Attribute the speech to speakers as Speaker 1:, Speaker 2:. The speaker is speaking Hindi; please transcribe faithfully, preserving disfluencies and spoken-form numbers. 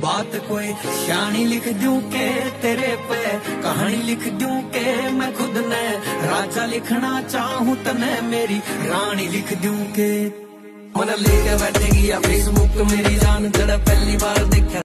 Speaker 1: बात कोई शानी लिख दूं के तेरे पे, कहानी लिख दूं के मैं खुद ने राजा लिखना चाहूं तने मेरी रानी लिख दूं के। मन लेके बैठेगी या फेसबुक मेरी जान, जड़ा पहली बार देखा